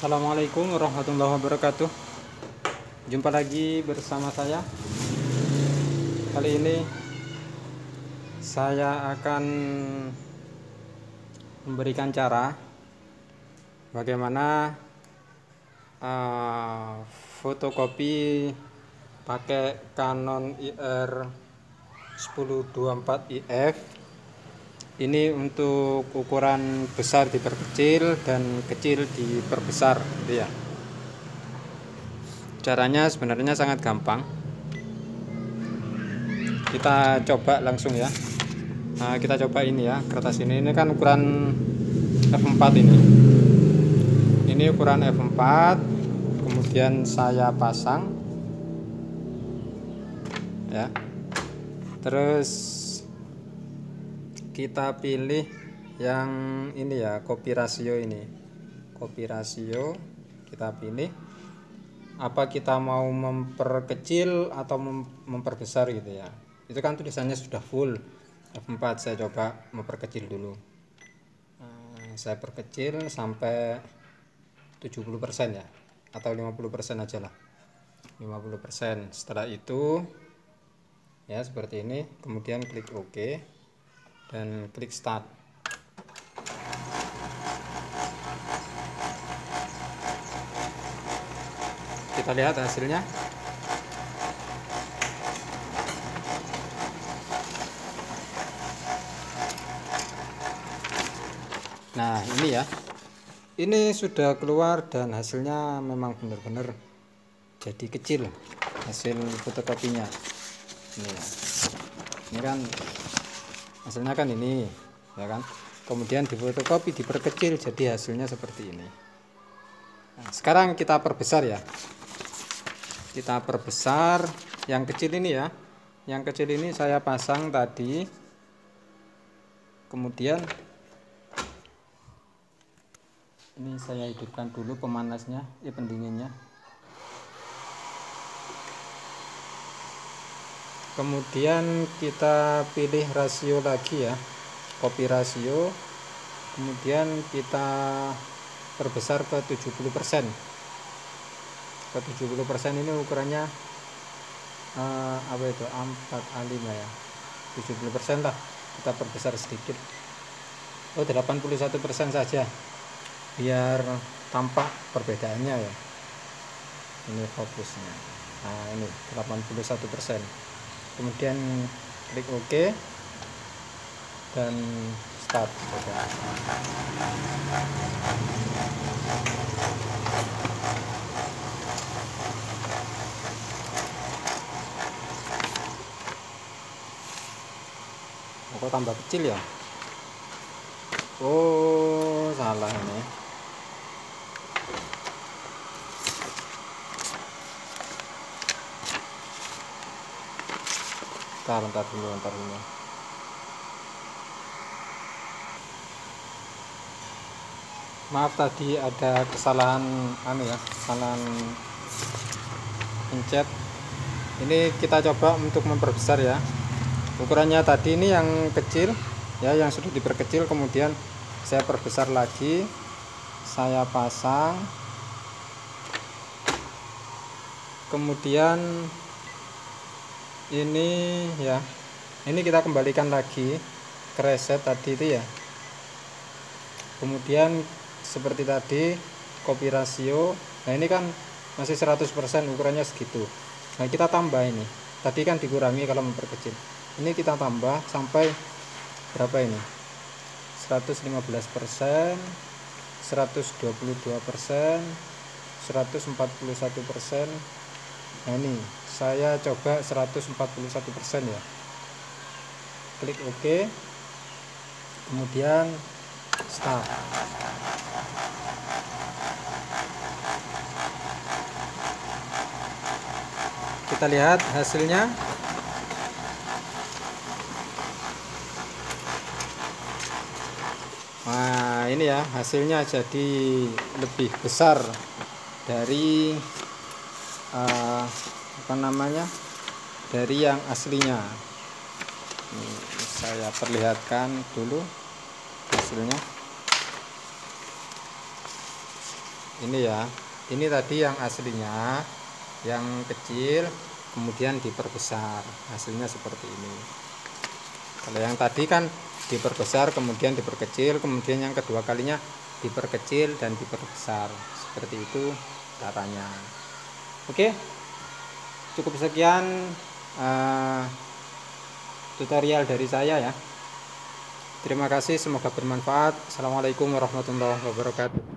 Assalamualaikum warahmatullahi wabarakatuh. Jumpa lagi bersama saya. Kali ini saya akan memberikan cara bagaimana fotokopi pakai Canon IR 1024 IF. Ini untuk ukuran besar diperkecil dan kecil diperbesar, gitu ya. Caranya sebenarnya sangat gampang. Kita coba langsung ya. Nah, kita coba ini ya, kertas ini kan ukuran F4 ini. Ini ukuran F4. Kemudian saya pasang ya. Terus kita pilih yang ini ya, copy ratio ini. Copy ratio kita pilih. Apa kita mau memperkecil atau memperbesar gitu ya. Itu kan tulisannya sudah full F4, saya coba memperkecil dulu. Saya perkecil sampai 70% ya, atau 50% aja lah. 50%. Setelah itu ya seperti ini, kemudian klik OK dan klik start. Kita lihat hasilnya. Nah, ini ya. Ini sudah keluar dan hasilnya memang benar-benar jadi kecil hasil fotokopinya. Ini ya. Ini kan hasilnya kan ini, ya kan. Kemudian difotokopi, diperkecil jadi hasilnya seperti ini. Nah, sekarang kita perbesar ya. Kita perbesar yang kecil ini ya. Yang kecil ini saya pasang tadi. Kemudian ini saya hidupkan dulu pemanasnya, pendinginnya. Kemudian kita pilih rasio lagi ya, copy rasio. Kemudian kita perbesar ke 70%. Ke 70% ini ukurannya apa itu, A4 A5 ya. 70% lah, kita perbesar sedikit. Oh, 81% saja, biar tampak perbedaannya ya. Ini fokusnya. Nah, ini 81%. Kemudian klik OK dan start. Kok tambah kecil ya? Oh, salah ini. Ntar dulu. Maaf tadi ada kesalahan kesalahan pencet. Ini kita coba untuk memperbesar ya. Ukurannya tadi ini yang kecil ya, yang sudah diperkecil, kemudian saya perbesar lagi. Saya pasang. Kemudian ini ya. Ini kita kembalikan lagi ke reset tadi itu ya. Kemudian seperti tadi copy ratio. Nah, ini kan masih 100%, ukurannya segitu. Nah, kita tambah ini. Tadi kan dikurangi kalau memperkecil. Ini kita tambah sampai berapa ini? 115%, 122%, 141%. Nah, ini saya coba 141% ya. Klik OK. Kemudian start. Kita lihat hasilnya. Nah, ini ya hasilnya jadi lebih besar dari dari yang aslinya. Ini saya perlihatkan dulu hasilnya. ini ya, ini tadi yang aslinya, yang kecil kemudian diperbesar, hasilnya seperti ini. Kalau yang tadi kan diperbesar kemudian diperkecil, kemudian yang kedua kalinya diperkecil dan diperbesar, seperti itu caranya. Oke, cukup sekian tutorial dari saya ya. Terima kasih, semoga bermanfaat. Assalamualaikum warahmatullahi wabarakatuh.